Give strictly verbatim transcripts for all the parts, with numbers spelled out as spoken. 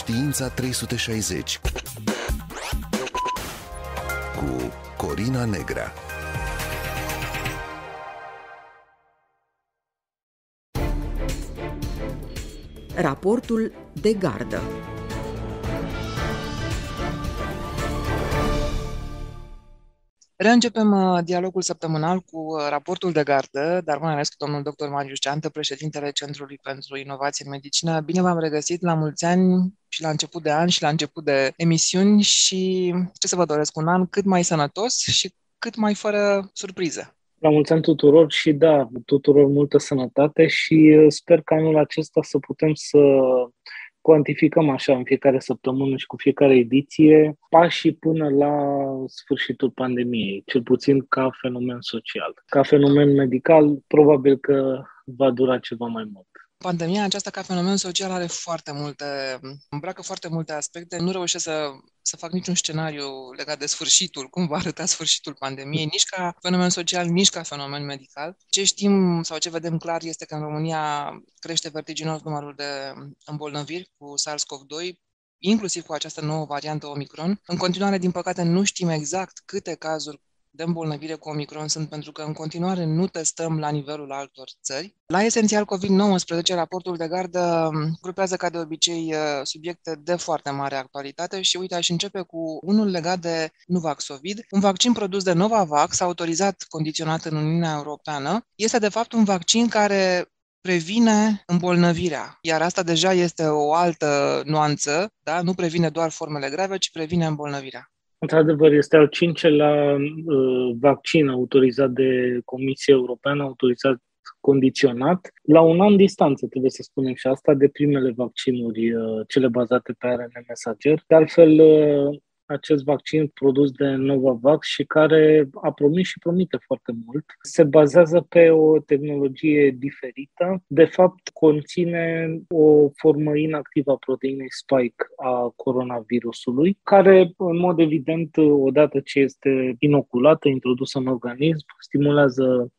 Știința trei sute șaizeci cu Corina Negrea. Raportul de gardă. Reîncepem uh, dialogul săptămânal cu uh, raportul de gardă, dar mai ales cu domnul doctor Marius Ceantă, președintele Centrului pentru Inovație în Medicină. Bine v-am regăsit la mulți ani și la început de an și la început de emisiuni și ce să vă doresc, un an cât mai sănătos și cât mai fără surprize. La mulți ani tuturor și da, tuturor multă sănătate și sper că anul acesta să putem să cuantificăm așa în fiecare săptămână și cu fiecare ediție pașii până la sfârșitul pandemiei, cel puțin ca fenomen social. Ca fenomen medical, probabil că va dura ceva mai mult. Pandemia aceasta ca fenomen social are foarte multe, îmbracă foarte multe aspecte. Nu reușesc să, să fac niciun scenariu legat de sfârșitul, cum va arăta sfârșitul pandemiei, nici ca fenomen social, nici ca fenomen medical. Ce știm sau ce vedem clar este că în România crește vertiginos numărul de îmbolnăviri cu SARS-CoV doi, inclusiv cu această nouă variantă Omicron. În continuare, din păcate, nu știm exact câte cazuri de îmbolnăvire cu Omicron sunt, pentru că în continuare nu testăm la nivelul altor țări. La Esențial covid nouăsprezece, raportul de gardă grupează ca de obicei subiecte de foarte mare actualitate și uite, aș începe cu unul legat de Nuvaxovid, un vaccin produs de Novavax, autorizat condiționat în Uniunea Europeană. Este de fapt un vaccin care previne îmbolnăvirea, iar asta deja este o altă nuanță, da? Nu previne doar formele grave, ci previne îmbolnăvirea. Într-adevăr, este al cincelea uh, vaccin autorizat de Comisia Europeană, autorizat condiționat, la un an distanță, trebuie să spunem și asta, de primele vaccinuri, uh, cele bazate pe A R N mesager. De altfel, uh, acest vaccin produs de Novavax și care a promis și promite foarte mult, se bazează pe o tehnologie diferită. De fapt, conține o formă inactivă a proteinei spike a coronavirusului, care, în mod evident, odată ce este inoculată, introdusă în organism, stimulează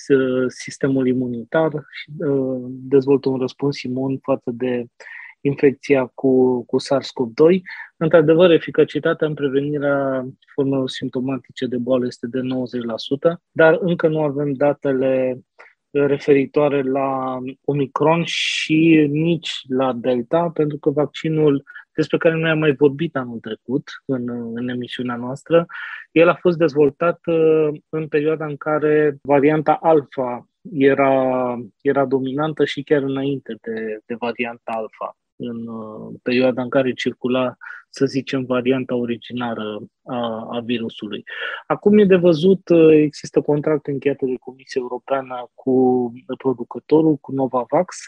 sistemul imunitar și dezvoltă un răspuns imun față de infecția cu, cu SARS-CoV doi. Într-adevăr, eficacitatea în prevenirea formelor simptomatice de boală este de nouăzeci la sută, dar încă nu avem datele referitoare la Omicron și nici la Delta, pentru că vaccinul despre care noi am mai vorbit anul trecut în, în emisiunea noastră, el a fost dezvoltat în perioada în care varianta Alpha era, era dominantă și chiar înainte de, de varianta Alpha, în perioada în care circula, să zicem, varianta originară a, a virusului. Acum e de văzut, există contracte încheiate de Comisia Europeană cu producătorul, cu Novavax.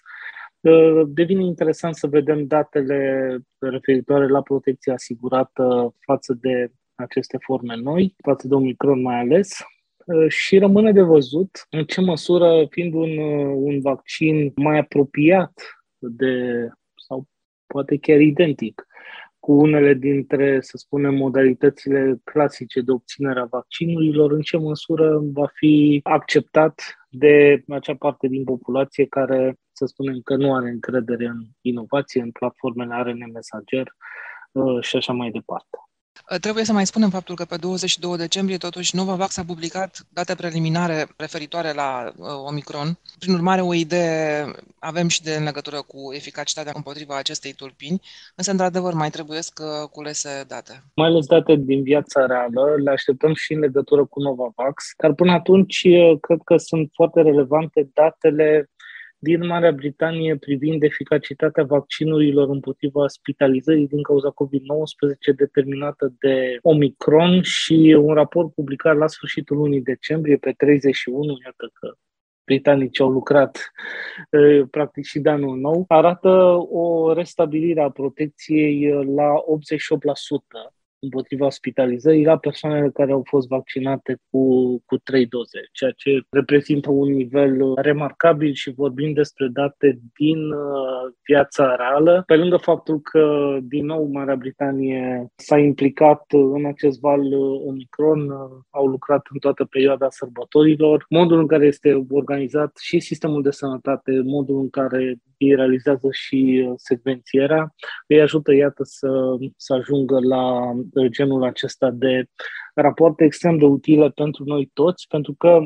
Devine interesant să vedem datele referitoare la protecția asigurată față de aceste forme noi, față de Omicron mai ales. Și rămâne de văzut în ce măsură, fiind un, un vaccin mai apropiat de, sau poate chiar identic, cu unele dintre, să spunem, modalitățile clasice de obținere a vaccinurilor, în ce măsură va fi acceptat de acea parte din populație care, să spunem, că nu are încredere în inovație, în platformele A R N mesager și așa mai departe. Trebuie să mai spunem faptul că pe douăzeci și doi decembrie, totuși, Novavax a publicat date preliminare referitoare la uh, Omicron. Prin urmare, o idee avem și de în legătură cu eficacitatea împotriva acestei tulpini, însă, într-adevăr, mai trebuie să culese date. Mai ales date din viața reală, le așteptăm și în legătură cu Novavax, dar până atunci cred că sunt foarte relevante datele din Marea Britanie privind eficacitatea vaccinurilor împotriva spitalizării din cauza covid nouăsprezece determinată de Omicron și un raport publicat la sfârșitul lunii decembrie, pe treizeci și unu, iată că britanicii au lucrat practic și de anul nou, arată o restabilire a protecției la optzeci și opt la sută împotriva spitalizării la persoanele care au fost vaccinate cu, cu trei doze, ceea ce reprezintă un nivel remarcabil și vorbim despre date din uh, viața reală, pe lângă faptul că, din nou, Marea Britanie s-a implicat în acest val Omicron, uh, au lucrat în toată perioada sărbătorilor, modul în care este organizat și sistemul de sănătate, modul în care ei realizează și secvențierea, îi ajută, iată, să, să ajungă la genul acesta de rapoarte extrem de utile pentru noi toți, pentru că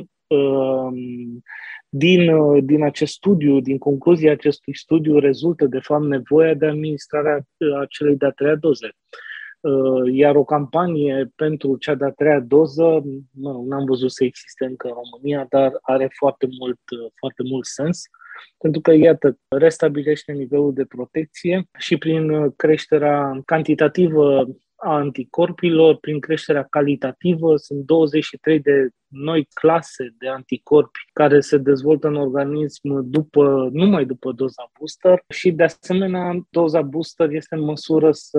din, din acest studiu, din concluzia acestui studiu, rezultă, de fapt, nevoia de administrarea acelei de-a treia doze. Iar o campanie pentru cea de-a treia doză, nu am văzut să existe încă în România, dar are foarte mult, foarte mult sens, pentru că, iată, restabilește nivelul de protecție și prin creșterea cantitativă a anticorpilor, prin creșterea calitativă, sunt douăzeci și trei de noi clase de anticorpi care se dezvoltă în organism după, numai după doza booster și, de asemenea, doza booster este în măsură să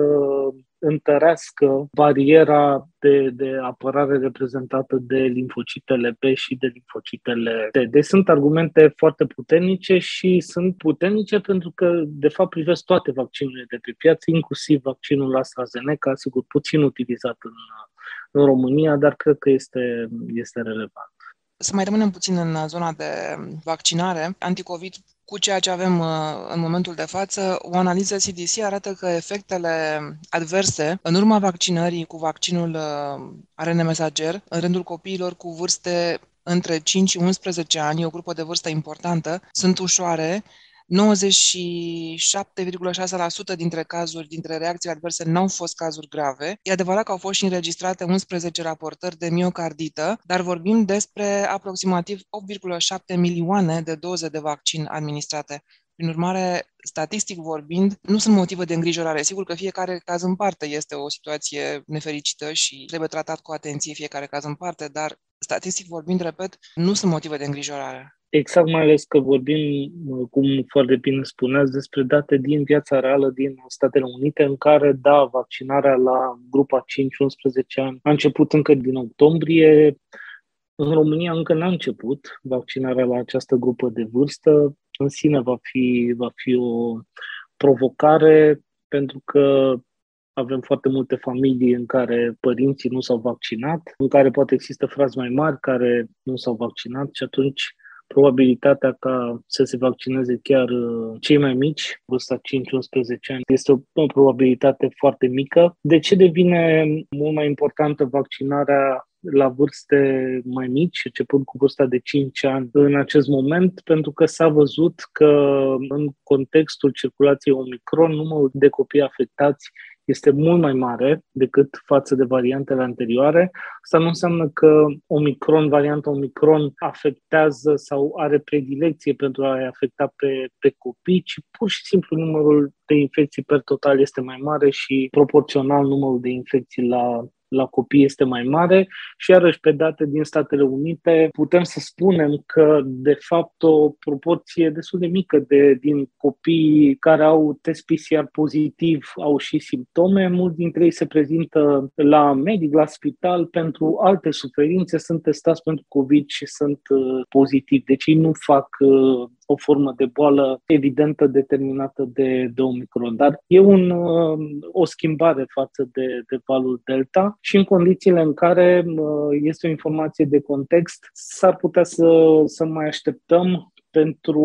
întărească bariera de, de apărare reprezentată de limfocitele B și de limfocitele T. Deci sunt argumente foarte puternice și sunt puternice pentru că, de fapt, privesc toate vaccinurile de pe piață, inclusiv vaccinul AstraZeneca, sigur, puțin utilizat în în România, dar cred că este, este relevant. Să mai rămânem puțin în zona de vaccinare. Anticovid, cu ceea ce avem în momentul de față, o analiză C D C arată că efectele adverse în urma vaccinării cu vaccinul A R N mesager în rândul copiilor cu vârste între cinci și unsprezece ani, o grupă de vârstă importantă, sunt ușoare. nouăzeci și șapte virgulă șase la sută dintre cazuri, dintre reacțiile adverse, n-au fost cazuri grave. E adevărat că au fost și înregistrate unsprezece raportări de miocardită, dar vorbim despre aproximativ opt virgulă șapte milioane de doze de vaccin administrate. Prin urmare, statistic vorbind, nu sunt motive de îngrijorare. Sigur că fiecare caz în parte este o situație nefericită și trebuie tratat cu atenție fiecare caz în parte, dar statistic vorbind, repet, nu sunt motive de îngrijorare. Exact, mai ales că vorbim, cum foarte bine spuneați, despre date din viața reală din Statele Unite, în care, da, vaccinarea la grupa cinci unsprezece ani a început încă din octombrie. În România încă n-a început vaccinarea la această grupă de vârstă. În sine va fi, va fi o provocare, pentru că avem foarte multe familii în care părinții nu s-au vaccinat, în care poate există frați mai mari care nu s-au vaccinat și atunci probabilitatea ca să se vaccineze chiar cei mai mici, vârsta cinci unsprezece ani, este o, o probabilitate foarte mică. De ce devine mult mai importantă vaccinarea la vârste mai mici, începând cu vârsta de cinci ani în acest moment? Pentru că s-a văzut că în contextul circulației Omicron, numărul de copii afectați este mult mai mare decât față de variantele anterioare. Asta nu înseamnă că Omicron, varianta Omicron afectează sau are predilecție pentru a-i afecta pe, pe copii, ci pur și simplu numărul de infecții per total este mai mare și proporțional numărul de infecții la la copii este mai mare și, iarăși, pe date din Statele Unite, putem să spunem că, de fapt, o proporție destul de mică de, din copiii care au test P C R pozitiv au și simptome. Mulți dintre ei se prezintă la medic, la spital, pentru alte suferințe, sunt testați pentru COVID și sunt uh, pozitivi. Deci ei nu fac uh, o formă de boală evidentă determinată de, de Omicron. Dar e un, uh, o schimbare față de, de valul Delta și în condițiile în care uh, este o informație de context, s-ar putea să, să mai așteptăm pentru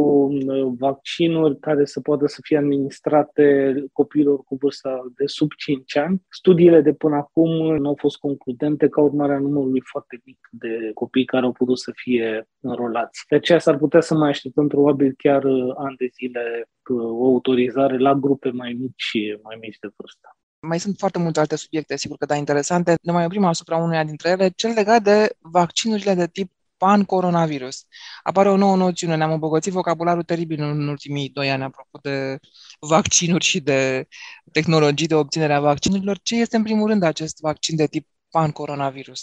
vaccinuri care să poată să fie administrate copiilor cu vârsta de sub cinci ani. Studiile de până acum nu au fost concludente ca urmare a numărului foarte mic de copii care au putut să fie înrolați. De aceea s-ar putea să mai așteptăm probabil chiar ani de zile o autorizare la grupe mai mici, mai mici de vârstă. Mai sunt foarte multe alte subiecte, sigur că da, interesante. Ne mai oprim asupra unuia dintre ele, cel legat de vaccinurile de tip pan-coronavirus. Apare o nouă noțiune, ne-am îmbogățit vocabularul teribil în ultimii doi ani apropo de vaccinuri și de tehnologii de obținere a vaccinurilor. Ce este în primul rând acest vaccin de tip pan-coronavirus?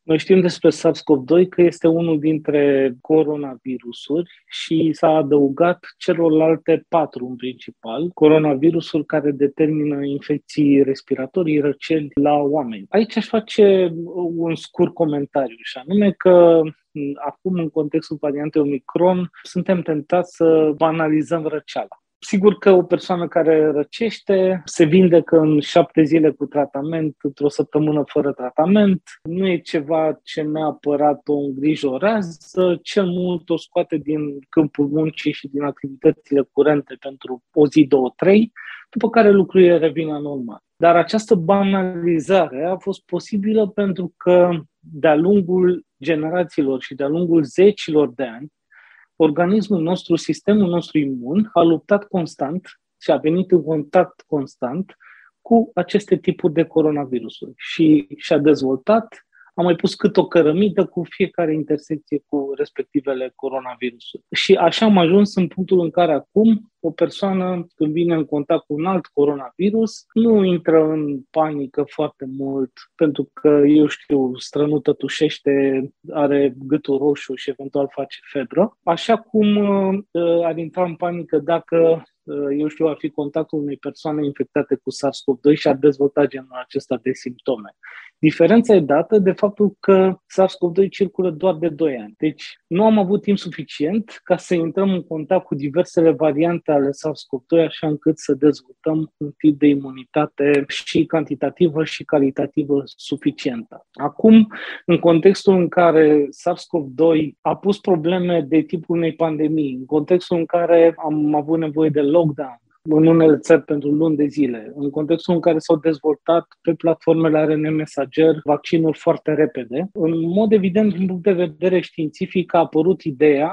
Noi știm despre SARS-CoV doi că este unul dintre coronavirusuri și s-a adăugat celorlalte patru în principal, coronavirusul care determină infecții respiratorii, răceli la oameni. Aici aș face un scurt comentariu, și anume că acum, în contextul variantei Omicron, suntem tentați să banalizăm răceala. Sigur că o persoană care răcește se vindecă în șapte zile cu tratament, într-o săptămână fără tratament. Nu e ceva ce neapărat o îngrijorează, cel mult o scoate din câmpul muncii și din activitățile curente pentru o zi, două, trei, după care lucrurile revin la normal. Dar această banalizare a fost posibilă pentru că de-a lungul generațiilor și de-a lungul zecilor de ani, organismul nostru, sistemul nostru imun, a luptat constant și a venit în contact constant cu aceste tipuri de coronavirusuri și și-a dezvoltat, a mai pus cât o cărămidă cu fiecare intersecție cu respectivele coronavirusuri. Și așa am ajuns în punctul în care acum o persoană, când vine în contact cu un alt coronavirus, nu intră în panică foarte mult pentru că, eu știu, strănută, tușește, are gâtul roșu și eventual face febră. Așa cum uh, ar intra în panică dacă eu știu, ar fi contactul unei persoane infectate cu SARS-CoV doi și ar dezvolta genul acesta de simptome. Diferența e dată de faptul că SARS-CoV doi circulă doar de doi ani. Deci nu am avut timp suficient ca să intrăm în contact cu diversele variante ale SARS-CoV doi, așa încât să dezvoltăm un tip de imunitate și cantitativă și calitativă suficientă. Acum, în contextul în care SARS-CoV doi a pus probleme de tipul unei pandemii, în contextul în care am avut nevoie de lockdown în unele țări pentru luni de zile, în contextul în care s-au dezvoltat pe platformele R N A mesager vaccinuri foarte repede, în mod evident, din punct de vedere științific, a apărut ideea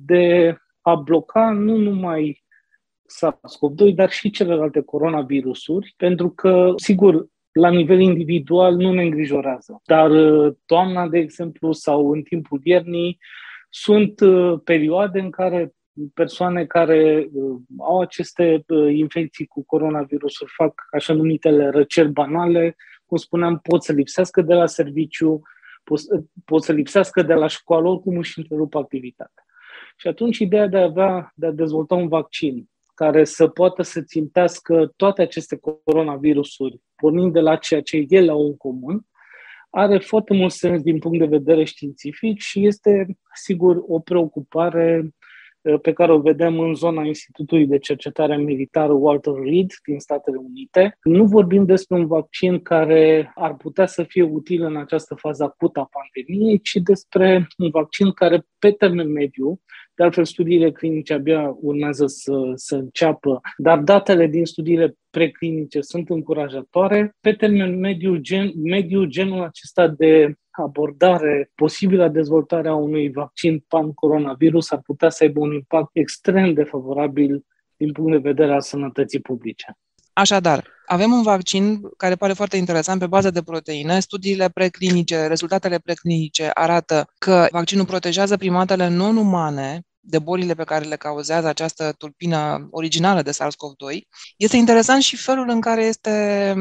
de a bloca nu numai SARS-CoV doi, dar și celelalte coronavirusuri, pentru că, sigur, la nivel individual nu ne îngrijorează. Dar toamna, de exemplu, sau în timpul iernii, sunt perioade în care persoane care uh, au aceste uh, infecții cu coronavirusuri fac așa numitele răceli banale, cum spuneam, pot să lipsească de la serviciu, pot, pot să lipsească de la școală, oricum își întrerup activitatea. Și atunci ideea de a avea, de a dezvolta un vaccin care să poată să țintească toate aceste coronavirusuri, pornind de la ceea ce ele au în comun, are foarte mult sens din punct de vedere științific și este, sigur, o preocupare pe care o vedem în zona Institutului de Cercetare Militară Walter Reed din Statele Unite. Nu vorbim despre un vaccin care ar putea să fie util în această fază acută a pandemiei, ci despre un vaccin care, pe termen mediu, de altfel studiile clinice abia urmează să, să înceapă, dar datele din studiile preclinice sunt încurajatoare. Pe termen mediu, gen, mediu genul acesta de abordare, posibilă dezvoltarea unui vaccin pan-coronavirus ar putea să aibă un impact extrem de favorabil din punct de vedere al sănătății publice. Așadar, avem un vaccin care pare foarte interesant pe bază de proteine. Studiile preclinice, rezultatele preclinice arată că vaccinul protejează primatele non-umane de bolile pe care le cauzează această tulpină originală de SARS-CoV doi. Este interesant și felul în care este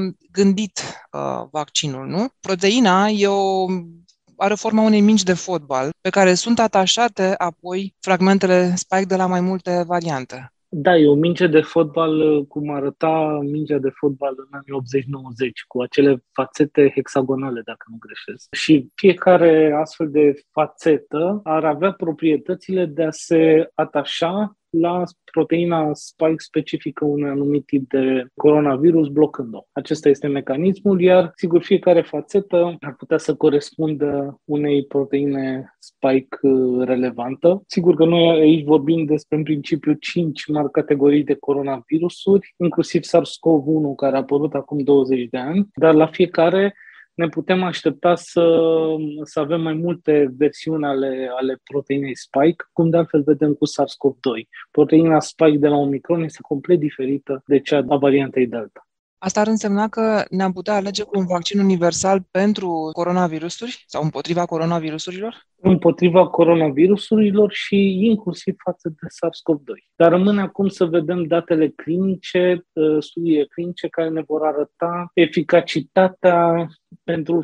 gândit uh, vaccinul, nu? Proteina e o, are forma unei mingi de fotbal pe care sunt atașate apoi fragmentele spike de la mai multe variante. Da, e o minge de fotbal cum arăta mingea de fotbal în anii optzeci nouăzeci, cu acele fațete hexagonale, dacă nu greșesc. Și fiecare astfel de fațetă ar avea proprietățile de a se atașa la proteina spike specifică unui anumit tip de coronavirus, blocând-o. Acesta este mecanismul, iar, sigur, fiecare fațetă ar putea să corespundă unei proteine spike relevantă. Sigur că noi aici vorbim despre, în principiu, cinci mari categorii de coronavirusuri, inclusiv SARS-CoV unu, care a apărut acum douăzeci de ani, dar la fiecare ne putem aștepta să, să avem mai multe versiuni ale, ale proteinei spike, cum de altfel vedem cu SARS-CoV doi. Proteina spike de la Omicron este complet diferită de cea a variantei Delta. Asta ar însemna că ne-am putea alege cu un vaccin universal pentru coronavirusuri sau împotriva coronavirusurilor? Împotriva coronavirusurilor și inclusiv față de SARS-CoV doi. Dar rămâne acum să vedem datele clinice, studiile clinice care ne vor arăta eficacitatea pentru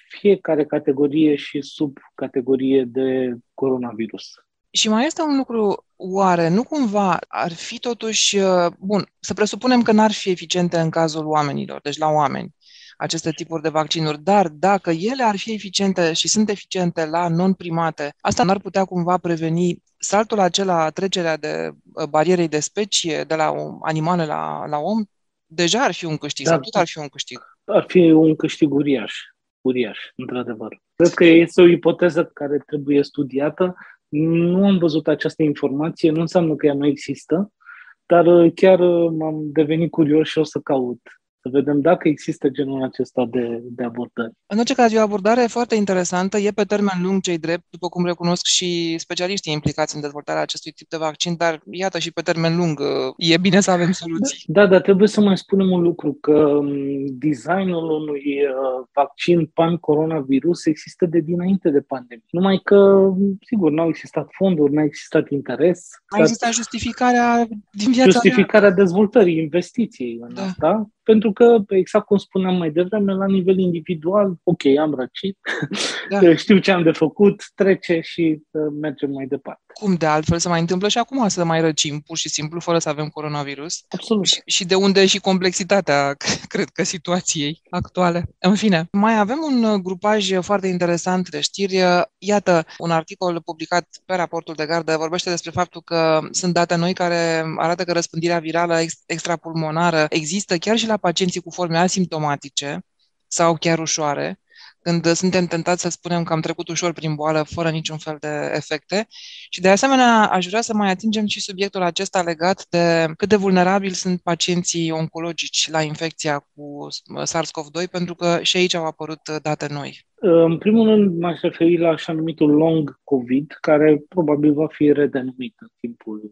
fiecare categorie și subcategorie de coronavirus. Și mai este un lucru, oare nu cumva ar fi totuși, bun, să presupunem că n-ar fi eficiente în cazul oamenilor, deci la oameni, aceste tipuri de vaccinuri, dar dacă ele ar fi eficiente și sunt eficiente la non-primate, asta n-ar putea cumva preveni saltul acela, trecerea de barierei de specie de la animale la, la om? Deja ar fi un câștig, da, sau tot ar fi un câștig? Ar fi un câștig uriaș, uriaș, într-adevăr. Cred că este o ipoteză care trebuie studiată. Nu am văzut această informație, nu înseamnă că ea nu există, dar chiar m-am devenit curios și o să caut, să vedem dacă există genul acesta de, de abordări. În orice caz, e o abordare foarte interesantă, e pe termen lung ce-i drept, după cum recunosc și specialiștii implicați în dezvoltarea acestui tip de vaccin, dar iată și pe termen lung e bine să avem soluții. Da, dar trebuie să mai spunem un lucru, că designul unui vaccin pan-coronavirus există de dinainte de pandemie. Numai că, sigur, n-au existat fonduri, n-a existat interes. A existat justificarea din viața Justificarea mea. Dezvoltării, investiției în da. asta. Pentru că, exact cum spuneam mai devreme, la nivel individual, ok, am răcit, da. știu ce am de făcut, trece și uh, mergem mai departe. Cum de altfel se mai întâmplă și acum să mai răcim, pur și simplu, fără să avem coronavirus? Absolut. Și, și de unde și complexitatea, cred că, situației actuale. În fine, mai avem un grupaj foarte interesant de știri. Iată, un articol publicat pe raportul de gardă vorbește despre faptul că sunt date noi care arată că răspândirea virală extrapulmonară există chiar și la pacienții cu forme asimptomatice sau chiar ușoare, când suntem tentați să spunem că am trecut ușor prin boală fără niciun fel de efecte. Și de asemenea, aș vrea să mai atingem și subiectul acesta legat de cât de vulnerabili sunt pacienții oncologici la infecția cu SARS-CoV doi, pentru că și aici au apărut date noi. În primul rând, m-aș referi la așa numitul long COVID, care probabil va fi redenumit în timpul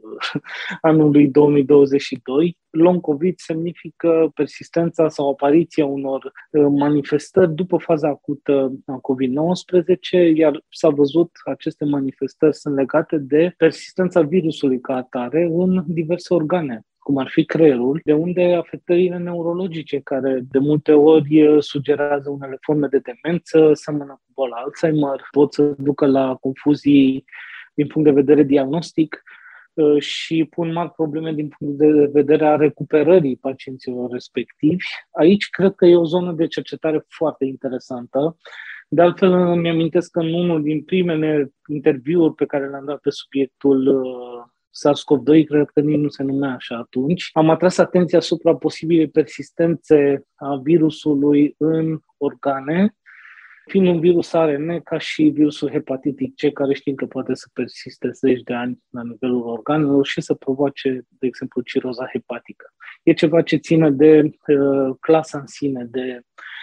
anului două mii douăzeci și doi. Long COVID semnifică persistența sau apariția unor manifestări după faza acută a covid nouăsprezece, iar s-a văzut că aceste manifestări sunt legate de persistența virusului ca atare în diverse organe, cum ar fi creierul, de unde afectările neurologice, care de multe ori sugerează unele forme de demență, seamănă cu boala Alzheimer, pot să ducă la confuzii din punct de vedere diagnostic și pun mari probleme din punct de vedere a recuperării pacienților respectivi. Aici cred că e o zonă de cercetare foarte interesantă. De altfel, îmi amintesc că în unul din primele interviuri pe care le-am dat pe subiectul SARS-CoV doi, cred că nici nu se numea așa atunci, am atras atenția asupra posibilei persistențe a virusului în organe, fiind un virus A R N ca și virusul hepatitic C, care știm că poate să persiste zeci de ani la nivelul organelor și să provoace, de exemplu, ciroza hepatică. E ceva ce ține de uh, clasa în sine, de,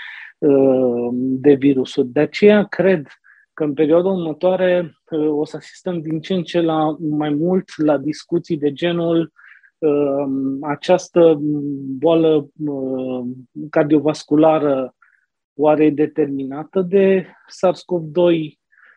uh, de virusuri. De aceea cred că în perioada următoare uh, o să asistăm din ce în ce la, mai mult la discuții de genul uh, această boală uh, cardiovasculară oare e determinată de SARS-CoV doi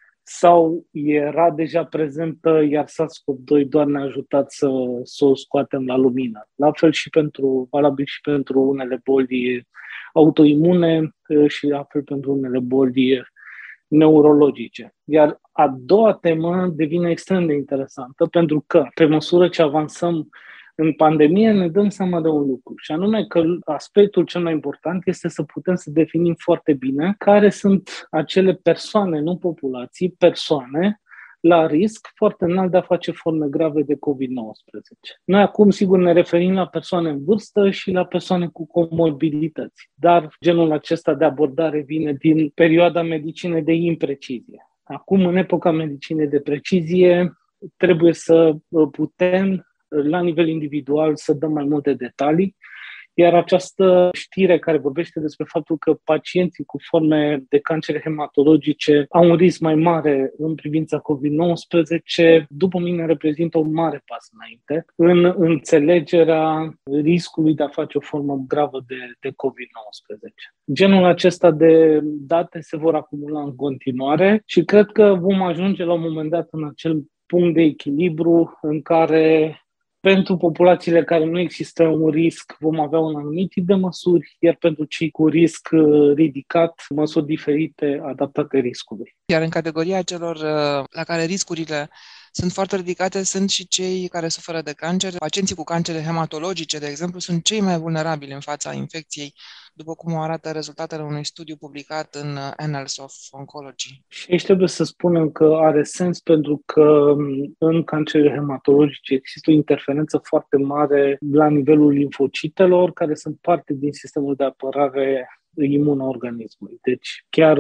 sau era deja prezentă, iar SARS-CoV doi doar ne-a ajutat să, să o scoatem la lumină. La fel și pentru, valabil și pentru unele boli autoimune și la fel pentru unele boli neurologice. Iar a doua temă devine extrem de interesantă pentru că, pe măsură ce avansăm în pandemie, ne dăm seama de un lucru, și anume că aspectul cel mai important este să putem să definim foarte bine care sunt acele persoane, nu populații, persoane la risc foarte înalt de a face forme grave de covid nouăsprezece. Noi acum, sigur, ne referim la persoane în vârstă și la persoane cu comorbidități, dar genul acesta de abordare vine din perioada medicinei de imprecizie. Acum, în epoca medicinei de precizie, trebuie să putem la nivel individual să dăm mai multe detalii, iar această știre care vorbește despre faptul că pacienții cu forme de cancere hematologice au un risc mai mare în privința covid nouăsprezece, după mine reprezintă un mare pas înainte în înțelegerea riscului de a face o formă gravă de, de covid nouăsprezece. Genul acesta de date se vor acumula în continuare și cred că vom ajunge la un moment dat în acel punct de echilibru în care Pentru populațiile care nu există un risc, vom avea un anumit tip de măsuri, iar pentru cei cu risc ridicat, măsuri diferite adaptate riscului. Iar în categoria celor la care riscurile sunt foarte ridicate sunt și cei care suferă de cancer. Pacienții cu cancere hematologice, de exemplu, sunt cei mai vulnerabili în fața infecției, după cum o arată rezultatele unui studiu publicat în Annals of Oncology. Și aici trebuie să spunem că are sens pentru că în cancerele hematologice există o interferență foarte mare la nivelul limfocitelor, care sunt parte din sistemul de apărare imună a organismului. Deci chiar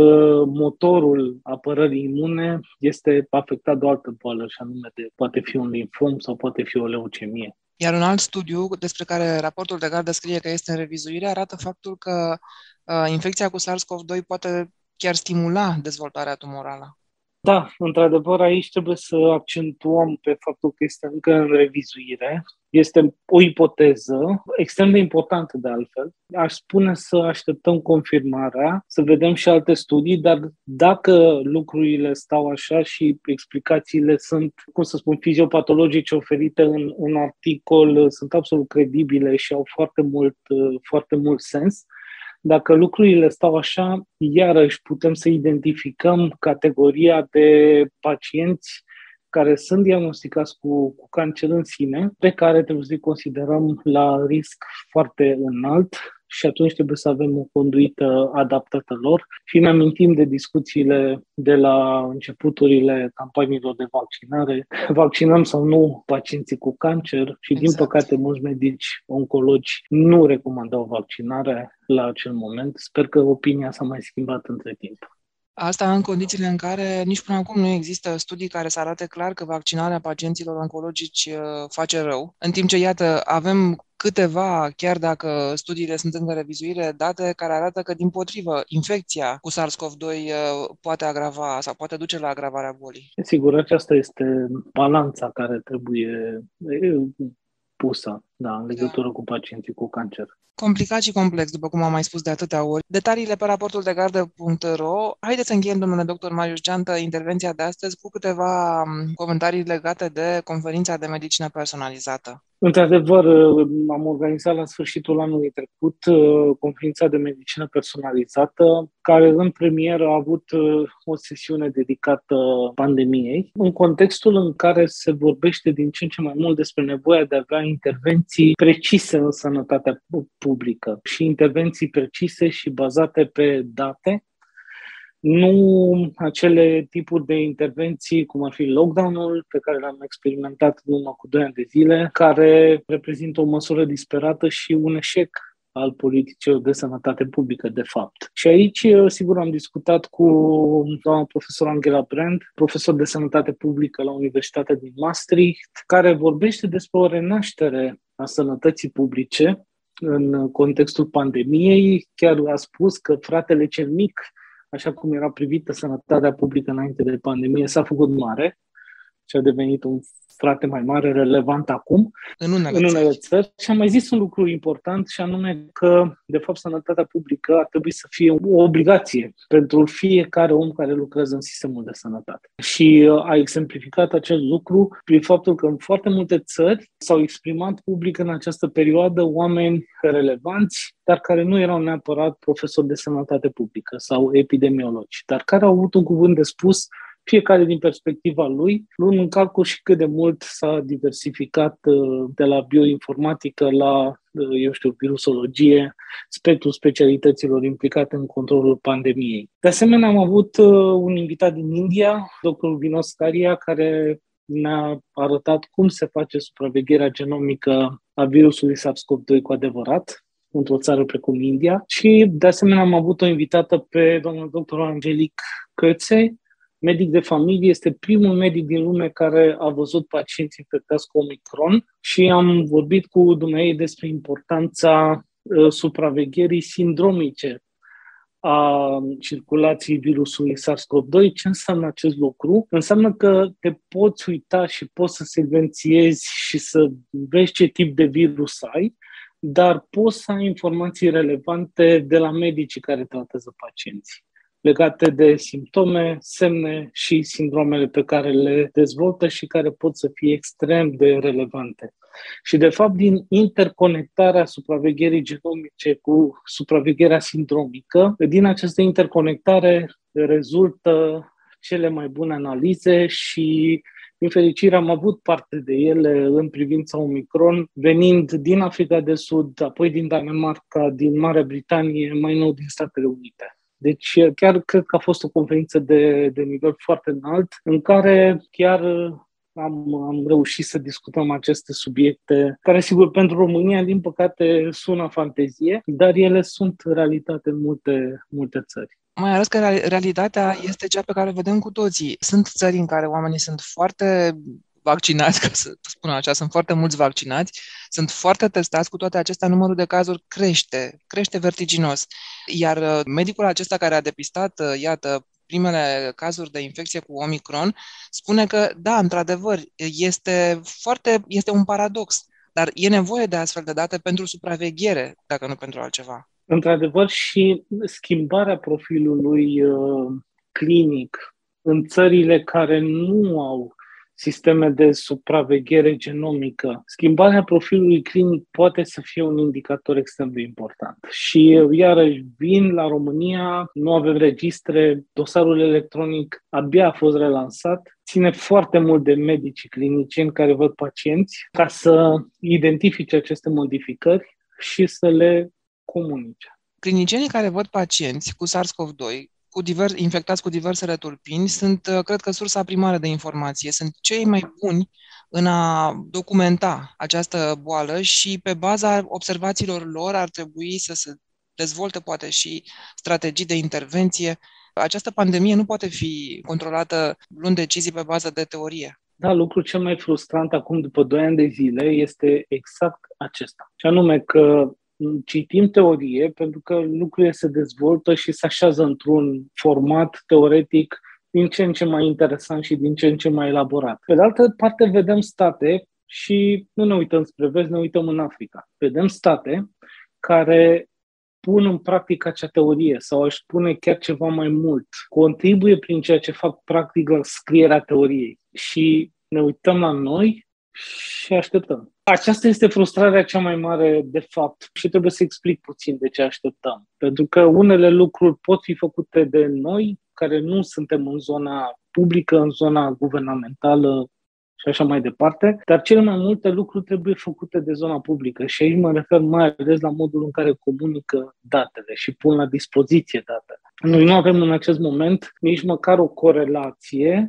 motorul apărării imune este afectat de o altă boală, și anume de, poate fi un limfom sau poate fi o leucemie. Iar un alt studiu despre care raportul de gardă scrie că este în revizuire arată faptul că uh, infecția cu SARS-CoV doi poate chiar stimula dezvoltarea tumorală. Da, într-adevăr, aici trebuie să accentuăm pe faptul că este încă în revizuire. Este o ipoteză extrem de importantă, de altfel. Aș spune să așteptăm confirmarea, să vedem și alte studii, dar dacă lucrurile stau așa și explicațiile sunt, cum să spun, fiziopatologice oferite în un articol, sunt absolut credibile și au foarte mult, foarte mult sens, dacă lucrurile stau așa, iarăși putem să identificăm categoria de pacienți care sunt diagnosticați cu, cu cancer în sine, pe care trebuie să-i considerăm la risc foarte înalt și atunci trebuie să avem o conduită adaptată lor. Și ne amintim de discuțiile de la începuturile campaniilor de vaccinare. Vaccinăm sau nu pacienții cu cancer și, exact. Din păcate, mulți medici oncologi nu recomandau vaccinarea la acel moment. Sper că opinia s-a mai schimbat între timp. Asta în condițiile în care nici până acum nu există studii care să arate clar că vaccinarea pacienților oncologici face rău. În timp ce, iată, avem câteva, chiar dacă studiile sunt încă revizuire, date care arată că, dimpotrivă, infecția cu SARS-CoV doi poate agrava sau poate duce la agravarea bolii. Sigur, aceasta este balanța care trebuie pusă, da, în legătură da. cu pacienții cu cancer. Complicat și complex, după cum am mai spus de atâtea ori. Detaliile pe raportul de gardă punct ro. Haideți să încheiem, domnule doctor Marius Geantă, intervenția de astăzi cu câteva comentarii legate de conferința de medicină personalizată. Într-adevăr, am organizat la sfârșitul anului trecut conferința de medicină personalizată, care în premieră a avut o sesiune dedicată pandemiei, în contextul în care se vorbește din ce în ce mai mult despre nevoia de a avea intervenții precise în sănătatea publică și intervenții precise și bazate pe date, nu acele tipuri de intervenții, cum ar fi lockdown-ul, pe care l-am experimentat în urmă cu doi ani de zile, care reprezintă o măsură disperată și un eșec al politicilor de sănătate publică, de fapt. Și aici, sigur, am discutat cu doamna profesor Angela Brand, profesor de sănătate publică la Universitatea din Maastricht, care vorbește despre o renaștere a sănătății publice în contextul pandemiei. Chiar a spus că fratele cel mic, așa cum era privită sănătatea publică înainte de pandemie, s-a făcut mare și a devenit un frate mai mare, relevant acum, în unele, în unele țări. Și am mai zis un lucru important, și anume că, de fapt, sănătatea publică ar trebui să fie o obligație pentru fiecare om care lucrează în sistemul de sănătate. Și a exemplificat acest lucru prin faptul că în foarte multe țări s-au exprimat public în această perioadă oameni relevanți, dar care nu erau neapărat profesori de sănătate publică sau epidemiologi, dar care au avut un cuvânt de spus, fiecare din perspectiva lui, luând în calcul și cât de mult s-a diversificat de la bioinformatică la, eu știu, virusologie, spectrul specialităților implicate în controlul pandemiei. De asemenea, am avut un invitat din India, doctorul Vinos Karia, care ne-a arătat cum se face supravegherea genomică a virusului SARS-CoV doi cu adevărat într-o țară precum India. Și, de asemenea, am avut o invitată pe doamna doctor Angelique Coetzee, medic de familie, este primul medic din lume care a văzut pacienți infectați cu Omicron și am vorbit cu dumneavoastră despre importanța uh, supravegherii sindromice a circulației virusului SARS-CoV doi. Ce înseamnă acest lucru? Înseamnă că te poți uita și poți să secvențiezi și să vezi ce tip de virus ai, dar poți să ai informații relevante de la medicii care tratează pacienții. legate de simptome, semne și sindromele pe care le dezvoltă și care pot să fie extrem de relevante. Și, de fapt, din interconectarea supravegherii genomice cu supravegherea sindromică, din această interconectare rezultă cele mai bune analize și, din fericire, am avut parte de ele în privința Omicron, venind din Africa de Sud, apoi din Danemarca, din Marea Britanie, mai nou din Statele Unite. Deci chiar cred că a fost o conferință de, de nivel foarte înalt, în care chiar am, am reușit să discutăm aceste subiecte, care, sigur, pentru România, din păcate, sună fantezie, dar ele sunt realitate în multe, multe țări. Mai ales că realitatea este cea pe care o vedem cu toții. Sunt țări în care oamenii sunt foarte vaccinați, ca să spun așa, sunt foarte mulți vaccinați, sunt foarte testați, cu toate acestea numărul de cazuri crește, crește vertiginos. Iar medicul acesta care a depistat, iată, primele cazuri de infecție cu Omicron, spune că, da, într-adevăr, este, foarte, este un paradox, dar e nevoie de astfel de date pentru supraveghere, dacă nu pentru altceva. Într-adevăr, și schimbarea profilului uh, clinic în țările care nu au sisteme de supraveghere genomică, schimbarea profilului clinic poate să fie un indicator extrem de important. Și iarăși vin la România, nu avem registre, dosarul electronic abia a fost relansat, ține foarte mult de medicii clinicieni care văd pacienți ca să identifice aceste modificări și să le comunice. Clinicienii care văd pacienți cu SARS-CoV doi, cu divers, infectați cu diversele tulpini, sunt, cred că, sursa primară de informație. Sunt cei mai buni în a documenta această boală și pe baza observațiilor lor ar trebui să se dezvolte poate și strategii de intervenție. Această pandemie nu poate fi controlată luând decizii pe bază de teorie. Da, lucrul cel mai frustrant acum, după doi ani de zile, este exact acesta. Și anume că citim teorie pentru că lucrurile se dezvoltă și se așează într-un format teoretic din ce în ce mai interesant și din ce în ce mai elaborat. Pe de altă parte, vedem state și nu ne uităm spre vest, ne uităm în Africa. Vedem state care pun în practică acea teorie sau aș spune chiar ceva mai mult. Contribuie prin ceea ce fac practic la scrierea teoriei. Și ne uităm la noi și așteptăm. Aceasta este frustrarea cea mai mare, de fapt, și trebuie să explic puțin de ce așteptăm. Pentru că unele lucruri pot fi făcute de noi, care nu suntem în zona publică, în zona guvernamentală și așa mai departe, dar cele mai multe lucruri trebuie făcute de zona publică și aici mă refer mai ales la modul în care comunică datele și pun la dispoziție datele. Noi nu avem în acest moment nici măcar o corelație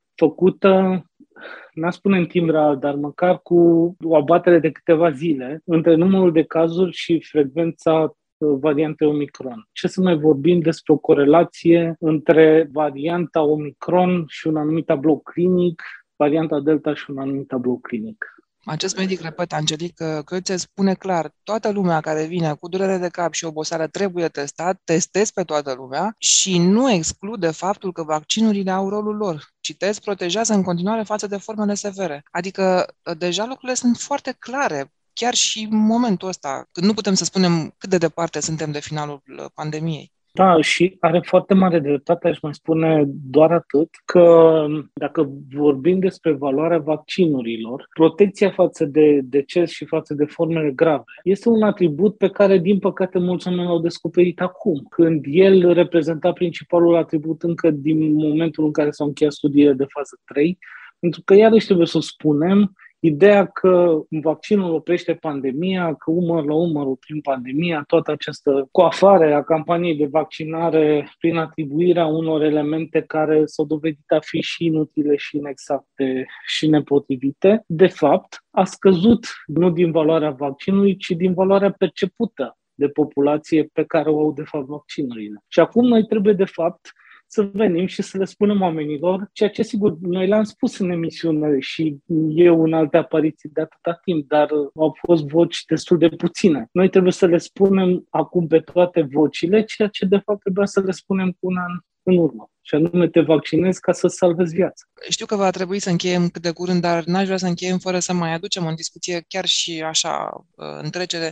făcută, n-aș spune în timp real, dar măcar cu o abatere de câteva zile între numărul de cazuri și frecvența variantei Omicron. Ce să mai vorbim despre o corelație între varianta Omicron și un anumit tablou clinic, varianta Delta și un anumit tablou clinic. Acest medic, repet, Angelic Cățe, spune clar, toată lumea care vine cu durere de cap și oboseală trebuie testat, testez pe toată lumea și nu exclude faptul că vaccinurile au rolul lor. Citez, protejează în continuare față de formele severe. Adică deja lucrurile sunt foarte clare, chiar și în momentul ăsta, când nu putem să spunem cât de departe suntem de finalul pandemiei. Da, și are foarte mare dreptate, aș mai spune doar atât, că dacă vorbim despre valoarea vaccinurilor, protecția față de deces și față de formele grave este un atribut pe care, din păcate, mulți oameni l-au descoperit acum, când el reprezenta principalul atribut încă din momentul în care s-au încheiat studiile de fază trei, pentru că, iarăși trebuie să spunem, ideea că vaccinul oprește pandemia, că umăr la umăr oprim pandemia, toată această coafare a campaniei de vaccinare prin atribuirea unor elemente care s-au dovedit a fi și inutile și inexacte și nepotrivite, de fapt a scăzut nu din valoarea vaccinului, ci din valoarea percepută de populație pe care o au de fapt vaccinurile. Și acum noi trebuie de fapt să venim și să le spunem oamenilor, ceea ce sigur noi le-am spus în emisiune și eu în alte apariții de atâta timp, dar au fost voci destul de puține. Noi trebuie să le spunem acum pe toate vocile, ceea ce de fapt trebuia să le spunem cu un an în urmă. Și anume te vaccinezi ca să salvezi viața. Știu că va trebui să încheiem cât de curând, dar n-aș vrea să încheiem fără să mai aducem în discuție chiar și așa în trecere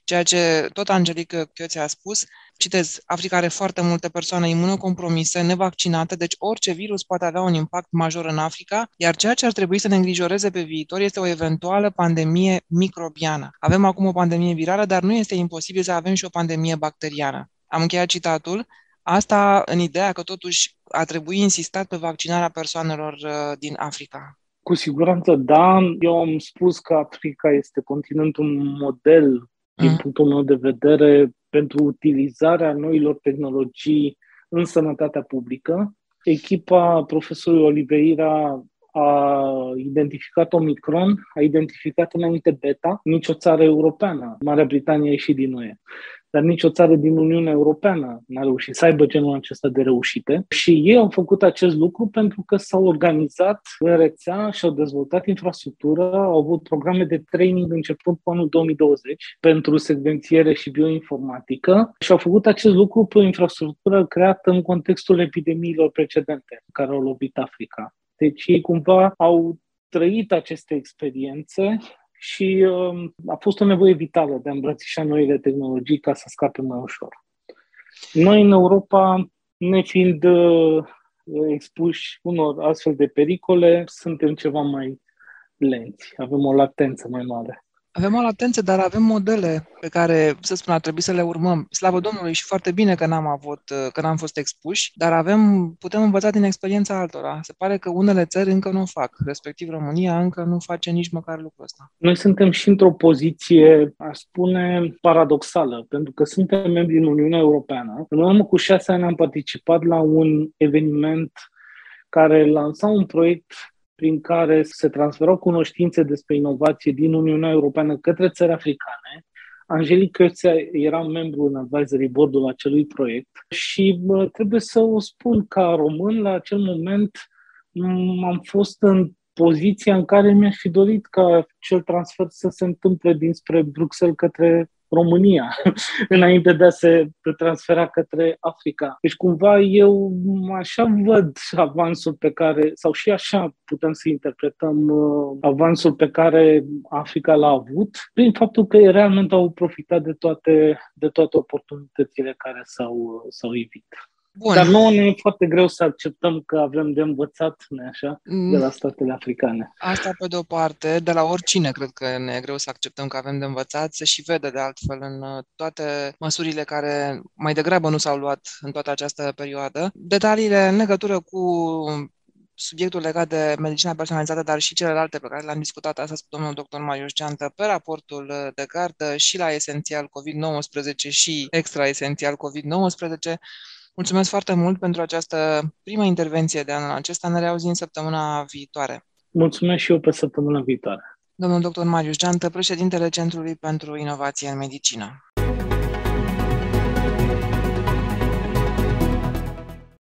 ceea ce tot Angelica Chioțe a spus. Citez, Africa are foarte multe persoane imunocompromise, nevaccinate, deci orice virus poate avea un impact major în Africa, iar ceea ce ar trebui să ne îngrijoreze pe viitor este o eventuală pandemie microbiană. Avem acum o pandemie virală, dar nu este imposibil să avem și o pandemie bacteriană. Am încheiat citatul. Asta în ideea că totuși ar trebui insistat pe vaccinarea persoanelor din Africa. Cu siguranță, da. Eu am spus că Africa este continentul model, din mm. punctul meu de vedere, pentru utilizarea noilor tehnologii în sănătatea publică. Echipa profesorului Oliveira a identificat Omicron, a identificat înainte Beta. Nici o țară europeană, Marea Britanie a ieșit din U E, dar nici o țară din Uniunea Europeană n-a reușit să aibă genul acesta de reușite. Și ei au făcut acest lucru pentru că s-au organizat în rețea și au dezvoltat infrastructură, au avut programe de training începând cu anul două mii douăzeci pentru secvențiere și bioinformatică și au făcut acest lucru pe o infrastructură creată în contextul epidemiilor precedente care au lovit Africa. Deci ei cumva au trăit aceste experiențe și uh, a fost o nevoie vitală de a îmbrățișa noile tehnologii ca să scape mai ușor. Noi în Europa, nefiind uh, expuși unor astfel de pericole, suntem ceva mai lenți, avem o latență mai mare. Avem o latență, dar avem modele pe care, să spun, ar trebui să le urmăm. Slavă Domnului și foarte bine că n-am avut, că n-am fost expuși, dar avem, putem învăța din experiența altora. Se pare că unele țări încă nu o fac, respectiv România încă nu face nici măcar lucrul ăsta. Noi suntem și într-o poziție, aș spune, paradoxală, pentru că suntem membri din Uniunea Europeană. În urmă cu șase ani am participat la un eveniment care lansa un proiect prin care se transferau cunoștințe despre inovație din Uniunea Europeană către țări africane. Angelica Chioțe era membru în advisory board-ul acelui proiect și bă, trebuie să o spun, ca român, la acel moment m- am fost în poziția în care mi-aș fi dorit ca acel transfer să se întâmple dinspre Bruxelles către România, înainte de a se transfera către Africa. Deci cumva eu așa văd avansul pe care, sau și așa putem să interpretăm uh, avansul pe care Africa l-a avut, prin faptul că realmente au profitat de toate, de toate oportunitățile care s-au, s-au evit. Bun. Dar nouă ne e foarte greu să acceptăm că avem de învățat, nu așa, de la statele africane. Asta pe de o parte, de la oricine cred că ne e greu să acceptăm că avem de învățat, se și vede de altfel în toate măsurile care mai degrabă nu s-au luat în toată această perioadă. Detaliile în legătură cu subiectul legat de medicina personalizată, dar și celelalte pe care le-am discutat astăzi cu domnul doctor Marius Geantă pe raportul de gardă și la esențial covid nouăsprezece și extra esențial covid nouăsprezece. Mulțumesc foarte mult pentru această primă intervenție de anul acesta. Ne reauzim săptămâna viitoare. Mulțumesc și eu pe săptămâna viitoare. Domnul doctor Marius Geantă, președintele Centrului pentru Inovație în Medicină.